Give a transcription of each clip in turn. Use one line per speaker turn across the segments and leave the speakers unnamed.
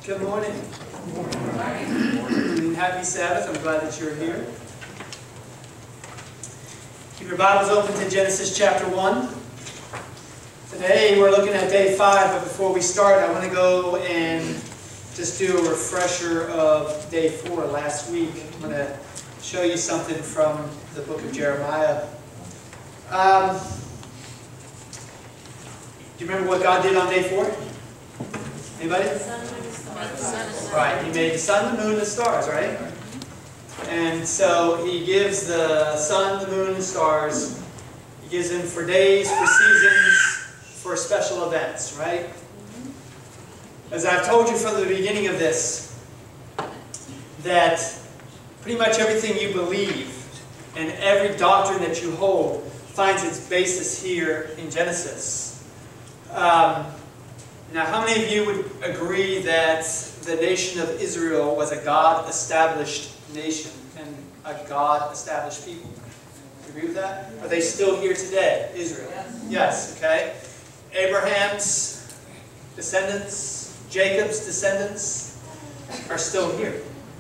Good morning. Happy Sabbath. I'm glad that you're here. Keep your Bibles open to Genesis chapter 1. Today we're looking at day 5, but before we start, I want to go and just do a refresher of day 4 last week. I'm going to show you something from the book of Jeremiah. Do you remember what God did on day 4? Anybody? Right, He made the sun, the moon, and the stars, right? And so He gives the sun, the moon, and the stars, He gives them for days, for seasons, for special events, right? As I've told you from the beginning of this, that pretty much everything you believe and every doctrine that you hold finds its basis here in Genesis. Now, how many of you would agree that the nation of Israel was a God-established nation and a God-established people? Agree with that? Are they still here today, Israel? Yes, okay. Abraham's descendants, Jacob's descendants are still here.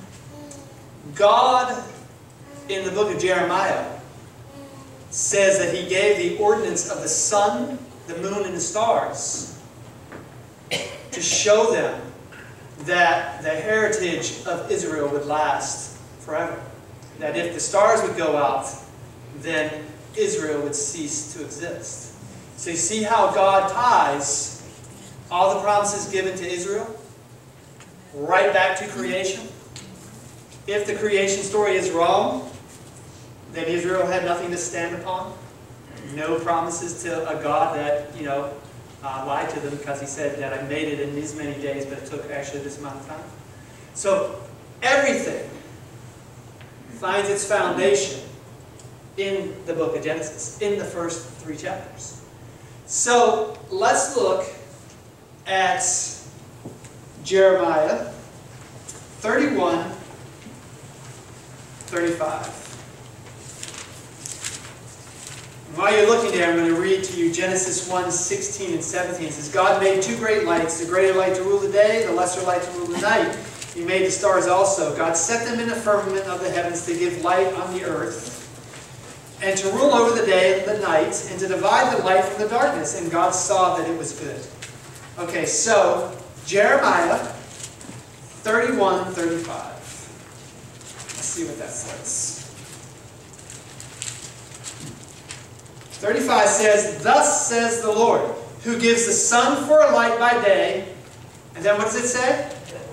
God, in the book of Jeremiah, says that He gave the ordinance of the sun, the moon, and the stars to show them that the heritage of Israel would last forever. That if the stars would go out, then Israel would cease to exist. So you see how God ties all the promises given to Israel right back to creation? If the creation story is wrong, then Israel had nothing to stand upon. No promises to a God that, lied to them because He said that I made it in these many days, but it took actually this amount of time. So everything finds its foundation in the book of Genesis, in the first 3 chapters. So let's look at Jeremiah 31, 35. While you're looking there, I'm going to read to you Genesis 1, 16 and 17. It says, God made 2 great lights, the greater light to rule the day, the lesser light to rule the night. He made the stars also. God set them in the firmament of the heavens to give light on the earth, and to rule over the day and the night, and to divide the light from the darkness. And God saw that it was good. Okay, so Jeremiah 31, 35. Let's see what that says. 35 says, Thus says the Lord, who gives the sun for a light by day. And then what does it say?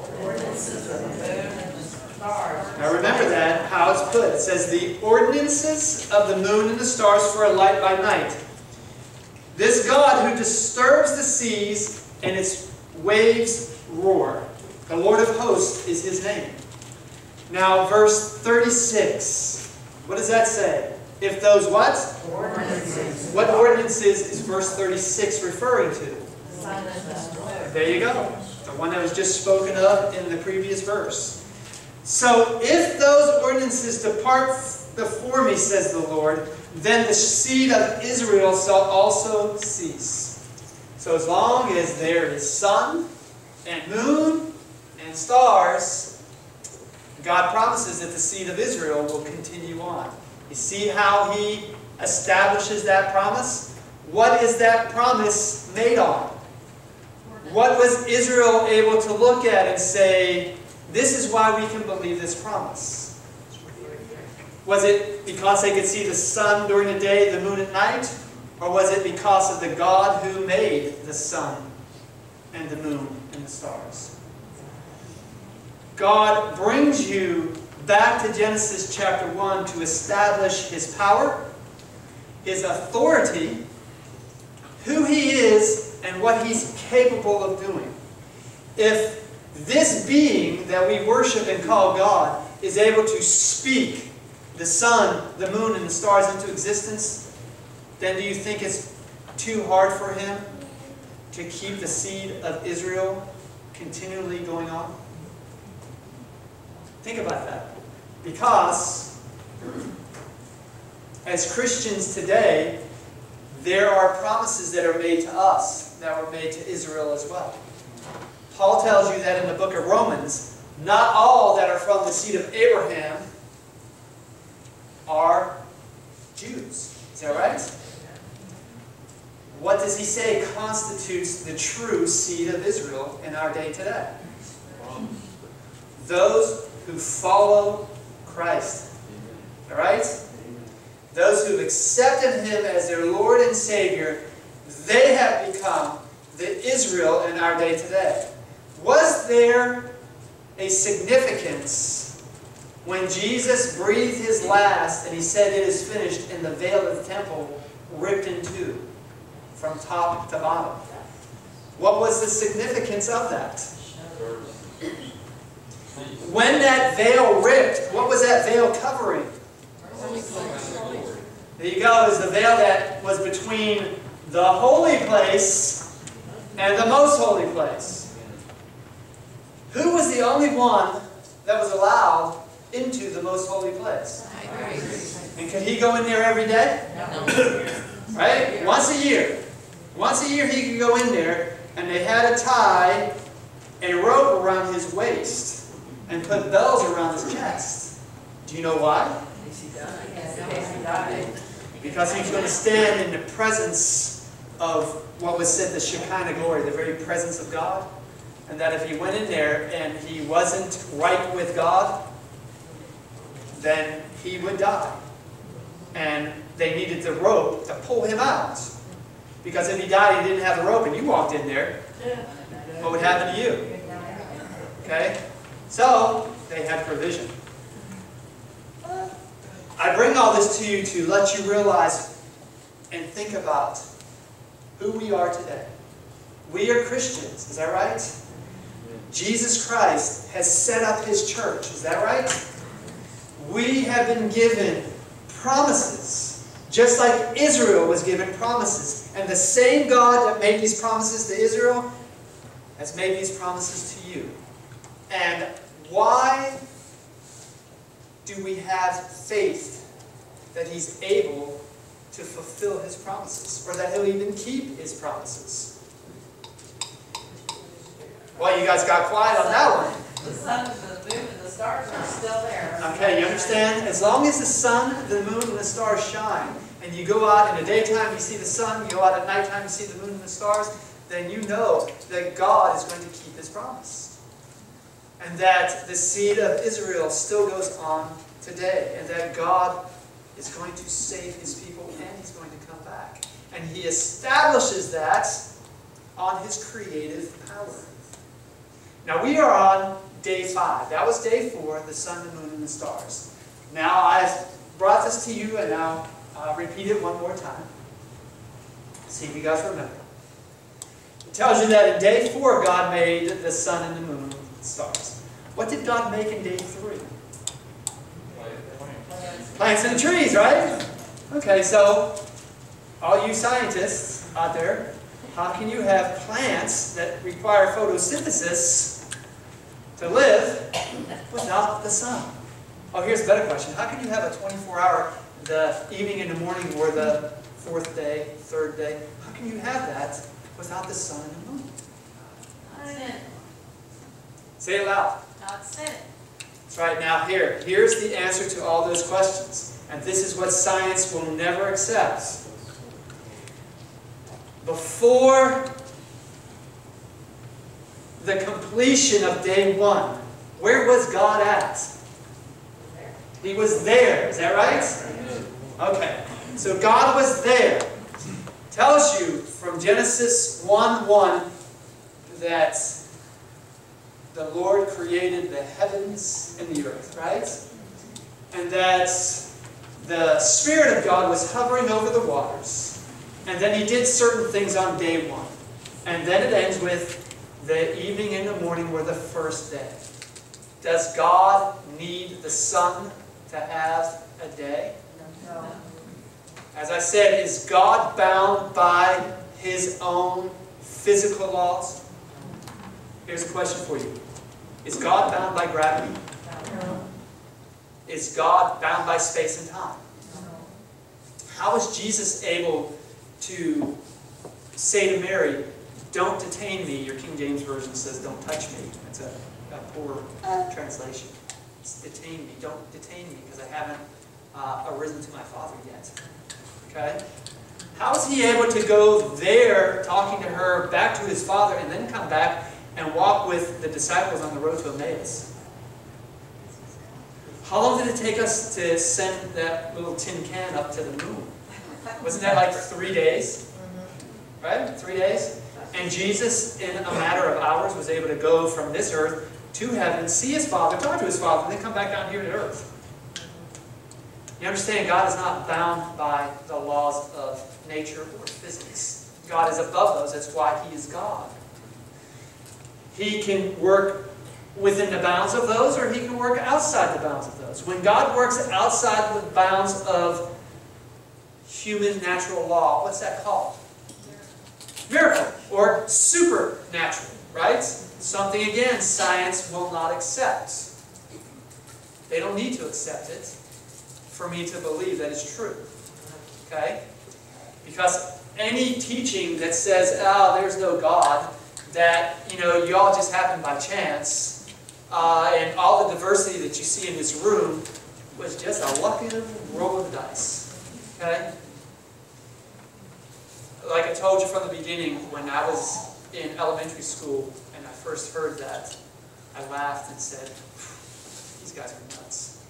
Now remember that, how it's put. It says, the ordinances of the moon and the stars for a light by night. This God who disturbs the seas and its waves roar. The Lord of hosts is His name. Now verse 36. What does that say? If those what? Ordinances. What ordinances is verse 36 referring to? There you go. The one that was just spoken of in the previous verse. So, if those ordinances depart before me, says the Lord, then the seed of Israel shall also cease. So as long as there is sun and moon and stars, God promises that the seed of Israel will continue on. You see how He establishes that promise? What is that promise made on? What was Israel able to look at and say, this is why we can believe this promise? Was it because they could see the sun during the day, the moon at night? Or was it because of the God who made the sun and the moon and the stars? God brings you back to Genesis chapter 1 to establish His power, His authority, who He is, and what He's capable of doing. If this being that we worship and call God is able to speak the sun, the moon, and the stars into existence, then do you think it's too hard for Him to keep the seed of Israel continually going on? Think about that. Because as Christians today, there are promises that are made to us that were made to Israel as well. Paul tells you that in the book of Romans, not all that are from the seed of Abraham are Jews. Is that right? What does he say constitutes the true seed of Israel in our day today? Those who follow Christ. All right? Those who have accepted Him as their Lord and Savior, they have become the Israel in our day today. Was there a significance when Jesus breathed His last and He said, "It is finished," and the veil of the temple ripped in two from top to bottom? What was the significance of that? When that veil ripped, what was that veil covering? There you go. It was the veil that was between the holy place and the most holy place. Who was the only one that was allowed into the most holy place? And could he go in there every day? No. Right? Once a year. Once a year he could go in there, and they had to tie a rope around his waist and put bells around his chest. Do you know why? Because he was going to stand in the presence of what was said the Shekinah glory, the very presence of God. And that if he went in there and he wasn't right with God, then he would die. And they needed the rope to pull him out. Because if he died and he didn't have the rope and you walked in there, what would happen to you? Okay? So, they had provision. I bring all this to you to let you realize and think about who we are today. We are Christians, is that right? Jesus Christ has set up His church, is that right? We have been given promises, just like Israel was given promises. And the same God that made these promises to Israel has made these promises to you. And why do we have faith that He's able to fulfill His promises, or that He'll even keep His promises? Well, you guys got quiet on that one.
The sun, the moon, and the stars are still there.
Okay, you understand? As long as the sun, the moon, and the stars shine, and you go out in the daytime, you see the sun, you go out at nighttime, you see the moon and the stars, then you know that God is going to keep His promise. And that the seed of Israel still goes on today. And that God is going to save His people and He's going to come back. And He establishes that on His creative power. Now we are on day 5. That was day 4, the sun, the moon, and the stars. Now I've brought this to you, and now I'll repeat it one more time. See if you guys remember. It tells you that in day 4 God made the sun and the moon and the stars. What did God make in day 3? Plants and trees, right? Okay, so all you scientists out there, how can you have plants that require photosynthesis to live without the sun? Oh, here's a better question. How can you have a 24-hour, the evening and the morning, or the 4th day, 3rd day? How can you have that without the sun and the moon?
Sin.
Say it loud.
Not sin.
That's right. Now here's the answer to all those questions. And this is what science will never accept. Before the completion of day 1, where was God at? He was there. Is that right? Okay. So God was there. Tells you from Genesis 1:1 that the Lord created the heavens and the earth, right? And that the Spirit of God was hovering over the waters. And then He did certain things on day 1. And then it ends with the evening and the morning were the first day. Does God need the sun to have a day?
No.
As I said, is God bound by His own physical laws? Here's a question for you. Is God bound by gravity?
No.
Is God bound by space and time?
No.
How is Jesus able to say to Mary, "Don't detain me." Your King James Version says, "Don't touch me." That's a poor translation. It's detain me. Don't detain me because I haven't arisen to my Father yet. Okay? How is he able to go there, talking to her, back to his Father, and then come back and walk with the disciples on the road to Emmaus? How long did it take us to send that little tin can up to the moon? Wasn't that like 3 days? Right? 3 days? And Jesus, in a matter of hours, was able to go from this earth to heaven, see his Father, talk to his Father, and then come back down here to earth. You understand, God is not bound by the laws of nature or physics. God is above those. That's why he is God. He can work within the bounds of those, or he can work outside the bounds of those. When God works outside the bounds of human natural law, what's that called? Miracle, or supernatural, right? Something, again, science will not accept. They don't need to accept it for me to believe that it's true. Okay? Because any teaching that says, there's no God, that, you all just happened by chance, and all the diversity that you see in this room was just a lucky roll of the dice. Okay? Like I told you from the beginning, when I was in elementary school and I first heard that, I laughed and said, "These guys are nuts."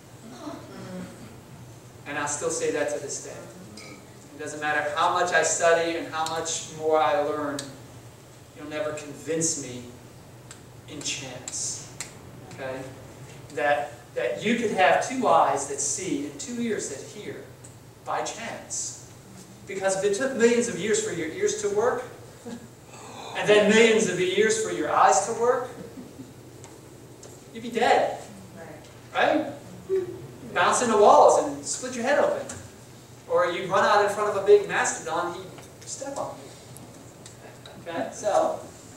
And I still say that to this day. It doesn't matter how much I study and how much more I learn, you'll never convince me in chance. Okay? That you could have 2 eyes that see and 2 ears that hear by chance. Because if it took millions of years for your ears to work, and then millions of years for your eyes to work, you'd be dead. Right? Bounce into walls and split your head open. Or you'd run out in front of a big mastodon, he'd step on you. Okay? So,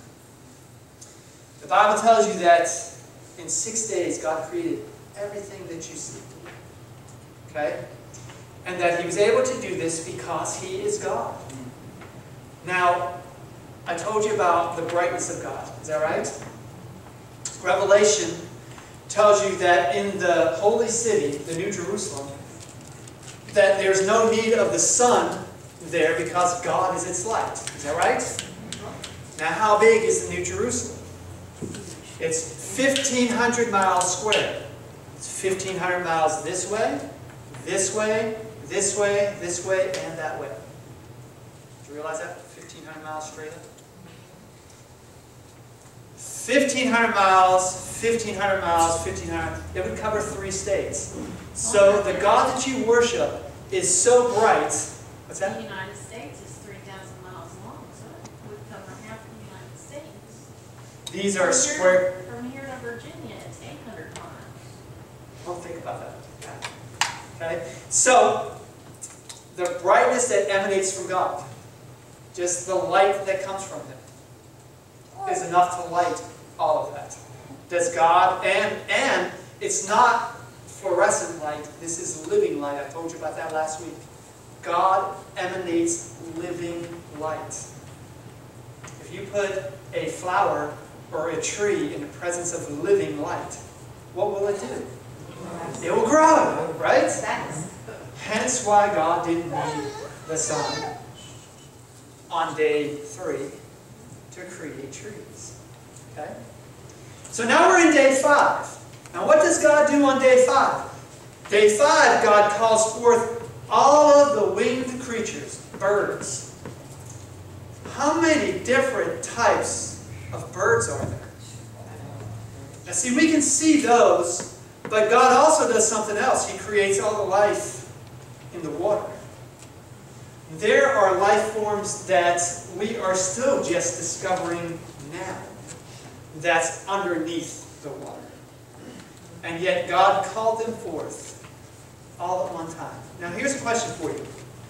the Bible tells you that in 6 days God created everything that you see. Okay? And that he was able to do this because he is God. Now, I told you about the brightness of God. Is that right? Revelation tells you that in the holy city, the New Jerusalem, that there's no need of the sun there because God is its light. Is that right? Now, how big is the New Jerusalem? It's 1,500 miles square. It's 1,500 miles this way, this way, this way, this way, and that way. Do you realize that? 1,500 miles straight up? 1,500 miles, 1,500 miles, 1,500. It would cover 3 states. So the God that you worship is so bright. What's that?
The United States is 3,000 miles long, so it would cover half the United States.
These are square.
From here to Virginia, it's 800 miles.
Well, think about that. Okay? So, the brightness that emanates from God, just the light that comes from Him, is enough to light all of that. Does God, and it's not fluorescent light, this is living light. I told you about that last week. God emanates living light. If you put a flower or a tree in the presence of living light, what will it do? It will grow, right? Hence why God didn't need the sun on day 3 to create trees. Okay? So now we're in day 5. Now what does God do on day 5? Day 5, God calls forth all of the winged creatures, birds. How many different types of birds are there? Now see, we can see those, but God also does something else. He creates all the life in the water. There are life forms that we are still just discovering now, that's underneath the water. And yet God called them forth all at one time. Now here's a question for you.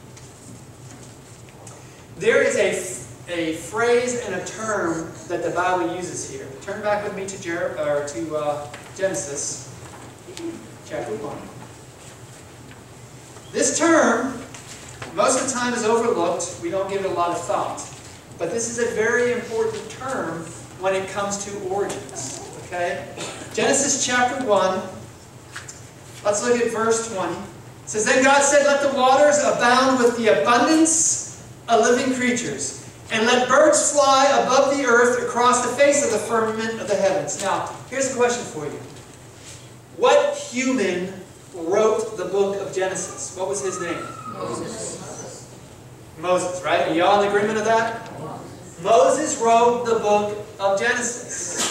There is a phrase and a term that the Bible uses here. Turn back with me to Genesis chapter 1. This term most of the time is overlooked. We don't give it a lot of thought. But this is a very important term when it comes to origins. Okay? Genesis chapter 1. Let's look at verse 20. It says, Then God said, Let the waters abound with the abundance of living creatures, and let birds fly above the earth across the face of the firmament of the heavens. Now, here's a question for you. What human wrote the book of Genesis? What was his name?
Moses.
Moses, right? Are y'all in agreement of that? Moses wrote the book of Genesis.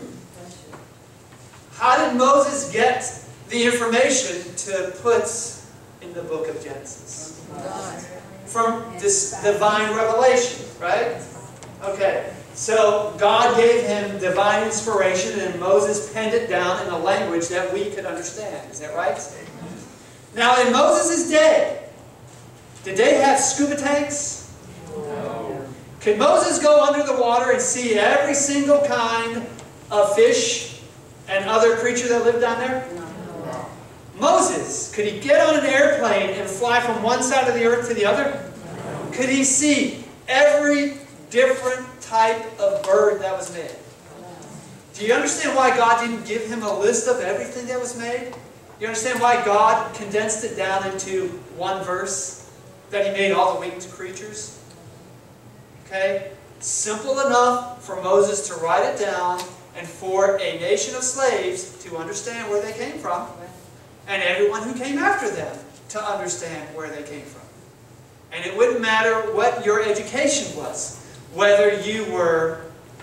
How did Moses get the information to put in the book of Genesis? From this divine revelation, right? Okay, so God gave him divine inspiration and Moses penned it down in a language that we could understand. Is that right? Now, in Moses' day, did they have scuba tanks? No. Could Moses go under the water and see every single kind of fish and other creature that lived down there? No. Moses, could he get on an airplane and fly from one side of the earth to the other? No. Could he see every different type of bird that was made? Do you understand why God didn't give him a list of everything that was made? You understand why God condensed it down into one verse? That he made all the winged creatures? Okay? Simple enough for Moses to write it down and for a nation of slaves to understand where they came from, and everyone who came after them to understand where they came from. And it wouldn't matter what your education was, whether you were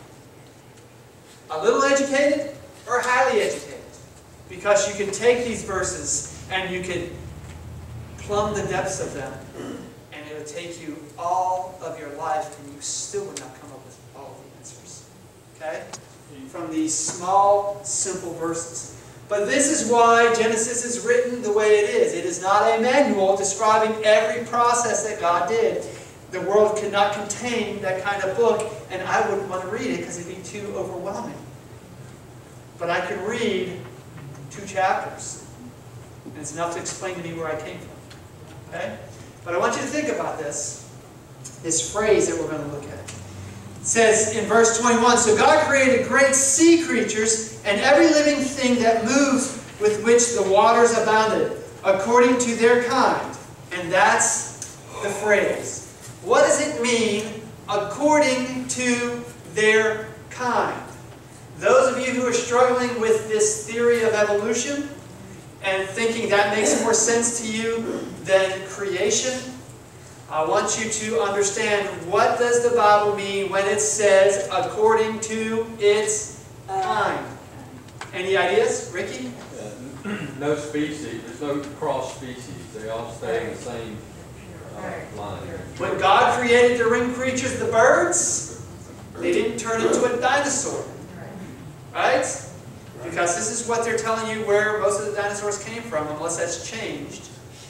a little educated or highly educated, because you could take these verses and you could plumb the depths of them, and it would take you all of your life and you still would not come up with all of the answers. Okay? From these small, simple verses. But this is why Genesis is written the way it is. It is not a manual describing every process that God did. The world could not contain that kind of book, and I wouldn't want to read it because it'd be too overwhelming. But I could read 2 chapters, and it's enough to explain to me where I came from. Okay? But I want you to think about this phrase that we're going to look at. It says in verse 21, So God created great sea creatures and every living thing that moves with which the waters abounded, according to their kind. And that's the phrase. What does it mean, according to their kind? Those of you who are struggling with this theory of evolution and thinking that makes more sense to you than creation, I want you to understand, what does the Bible mean when it says, according to its kind? Any ideas? Ricky?
No species, there's no cross species. They all stay in the same line.
When God created the ring creatures, the birds, they didn't turn into a dinosaur. Right? Because this is what they're telling you where most of the dinosaurs came from, unless that's changed.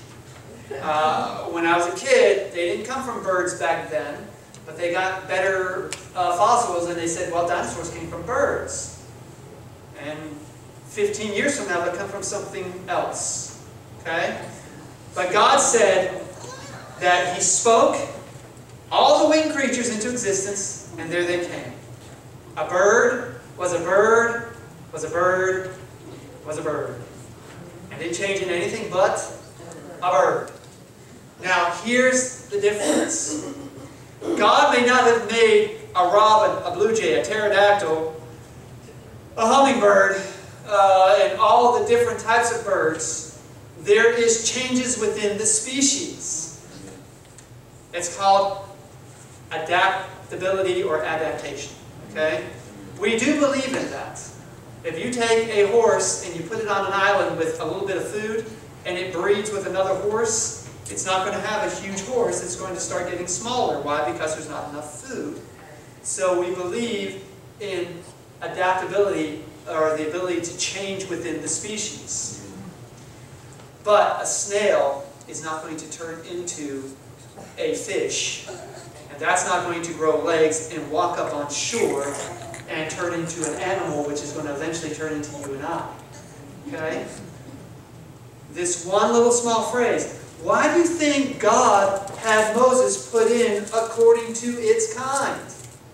When I was a kid, they didn't come from birds back then, but they got better fossils, and they said, well, dinosaurs came from birds. And 15 years from now, they'll come from something else. Okay? But God said that He spoke all the winged creatures into existence, and there they came. A bird was a bird, was a bird, was a bird. And didn't change into anything but a bird. Now, here's the difference. God may not have made a robin, a blue jay, a pterodactyl, a hummingbird, and all the different types of birds. There is changes within the species. It's called adaptability or adaptation. Okay? We do believe in that. If you take a horse and you put it on an island with a little bit of food, and it breeds with another horse, it's not going to have a huge horse. It's going to start getting smaller. Why? Because there's not enough food. So we believe in adaptability, or the ability to change within the species. But a snail is not going to turn into a fish, and that's not going to grow legs and walk up on shore and turn into an animal, which is going to eventually turn into you and I. Okay? This one little small phrase, Why do you think God had Moses put in according to its kind?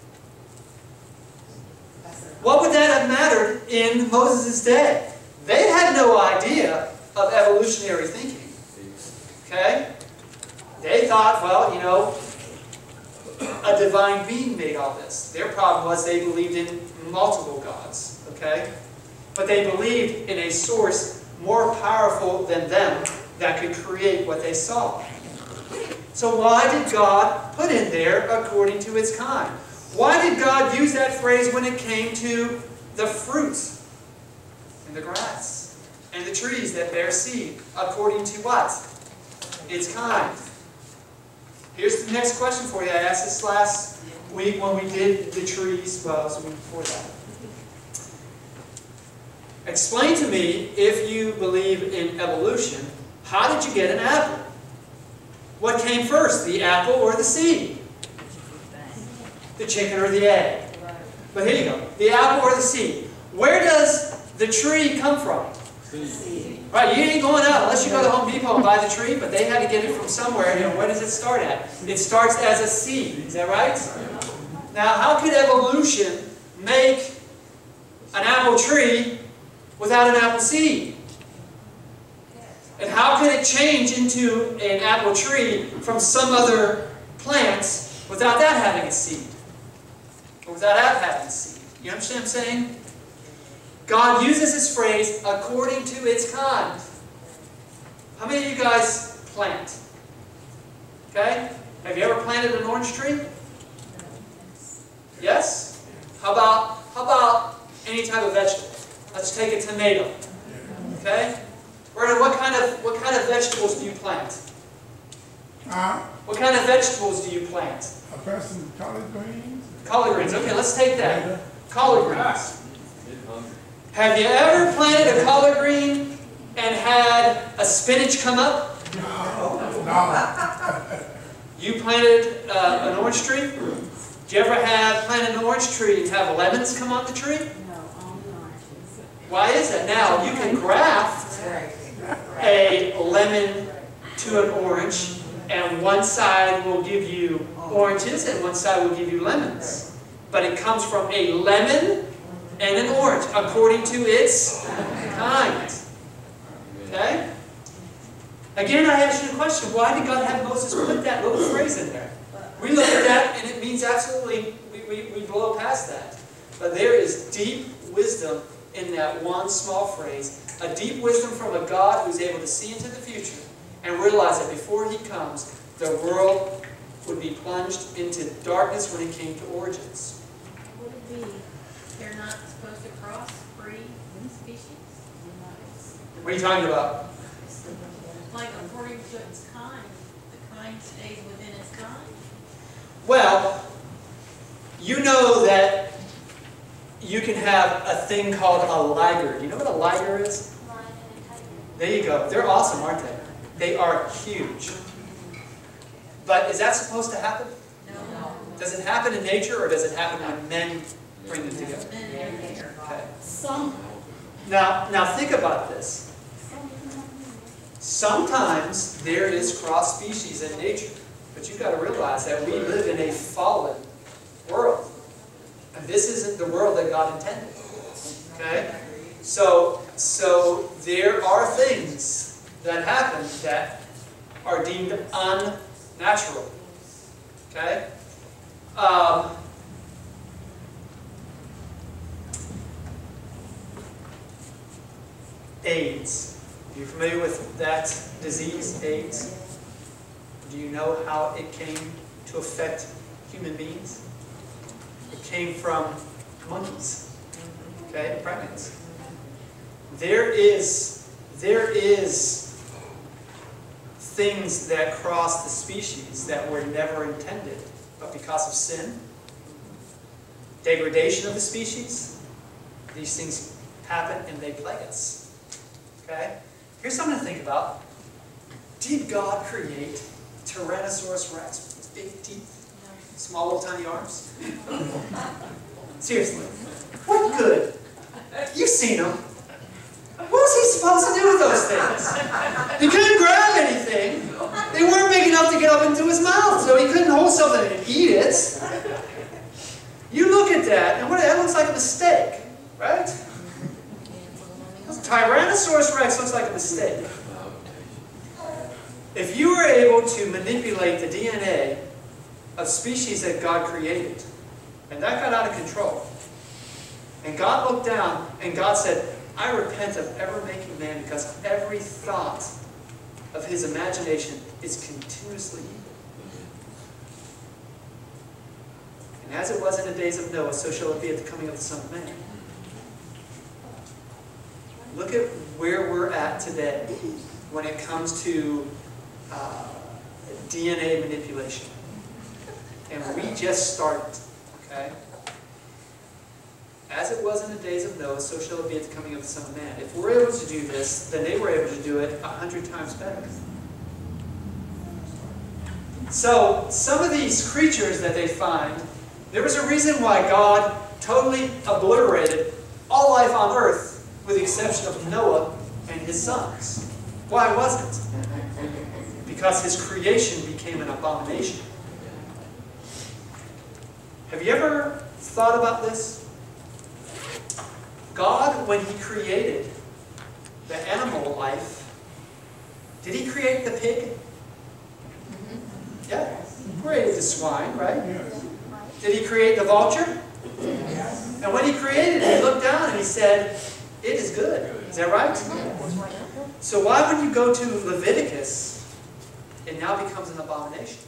What would that have mattered in Moses' day? They had no idea of evolutionary thinking. Okay? They thought, well, you know, a divine being made all this. Their problem was they believed in multiple gods. Okay? But they believed in a source more powerful than them that could create what they saw. So why did God put in there according to its kind? Why did God use that phrase when it came to the fruits and the grass and the trees that bear seed? According to what? Its kind. Here's the next question for you. I asked this last week when we did the trees. Well, it was the week before that. Explain to me, if you believe in evolution, how did you get an apple? What came first, the apple or the seed? The chicken or the egg? But here you go. The apple or the seed. Where does the tree come from?
Seed.
Right, you ain't going out unless you go to Home Depot and buy the tree, but they had to get it from somewhere. And where does it start at? It starts as a seed. Is that right? Now, how could evolution make an apple tree without an apple seed? And how can it change into an apple tree from some other plants without that having a seed? Or without that having a seed? You understand what I'm saying? God uses this phrase, according to its kind. How many of you guys plant? Okay? Have you ever planted an orange tree? Yes? How about any type of vegetable? Let's take a tomato. Okay? What kind of vegetables do you plant? What kind of vegetables do you plant?
I plant some collard greens.
Collard greens. Okay, let's take that. Collard greens. Have you ever planted a collard green and had a spinach come up?
No.
You planted an orange tree? Did you ever plant an orange tree and have lemons come on the tree?
No, only oranges.
Why is that? Now, you can graft a lemon to an orange, and one side will give you oranges and one side will give you lemons. But it comes from a lemon and an orange, according to its kind. Okay? Again, I ask you the question, why did God have Moses put that little phrase in there? We look at that and it means absolutely, we blow past that. But there is deep wisdom in that one small phrase. A deep wisdom from a God who's able to see into the future and realize that before He comes, the world would be plunged into darkness when it came to origins.
Would it be, they're not supposed to cross breed species?
What are you talking about?
Like according to its kind, the kind stays within its kind?
Well, you know that you can have a thing called a liger. Do you know what a liger is? There you go. They're awesome, aren't they? They are huge. But is that supposed to happen?
No.
Does it happen in nature, or does it happen when men bring them together? Okay. Now think about this. Sometimes there is cross species in nature, but you've got to realize that we live in a fallen world. And this isn't the world that God intended. Okay? So there are things that happen that are deemed unnatural. Okay? AIDS. Are you familiar with that disease, AIDS? Do you know how it came to affect human beings? It came from monkeys, okay, primates. There is things that cross the species that were never intended, but because of sin, degradation of the species, these things happen and they plague us. Okay? Here's something to think about. Did God create Tyrannosaurus rex with big teeth, small little tiny arms? Seriously. What good? You've seen him. What was he supposed to do with those things? He couldn't grab anything. They weren't big enough to get up into his mouth, so he couldn't hold something and eat it. You look at that, and that looks like a mistake, right? Tyrannosaurus Rex looks like a mistake. If you were able to manipulate the DNA of species that God created, and that got out of control, and God looked down, and God said, I repent of ever making man, because every thought of his imagination is continuously evil. And as it was in the days of Noah, so shall it be at the coming of the Son of Man. Look at where we're at today when it comes to DNA manipulation. And we just started, okay? As it was in the days of Noah, so shall it be at the coming of the Son of Man. If we're able to do this, then they were able to do it 100 times better. So, some of these creatures that they find, there was a reason why God totally obliterated all life on earth, with the exception of Noah and his sons. Why was it? Because his creation became an abomination. Have you ever thought about this? God, when he created the animal life, did he create the pig? Yeah. He created the swine, right?
Yes.
Did he create the vulture? And when he created it, he looked down and he said, it is good. Is that right? So why when you go to Leviticus, it now becomes an abomination?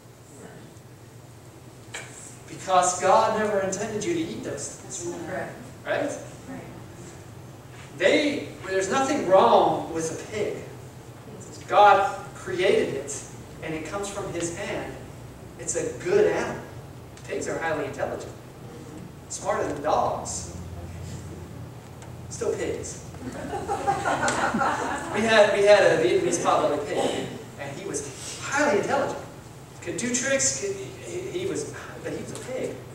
Because God never intended you to eat those things. Right? There's nothing wrong with a pig. God created it, and it comes from his hand. It's a good animal. Pigs are highly intelligent. Smarter than dogs. Still pigs. We had a Vietnamese potbelly pig, and he was highly intelligent. Could do tricks, but he was a pig.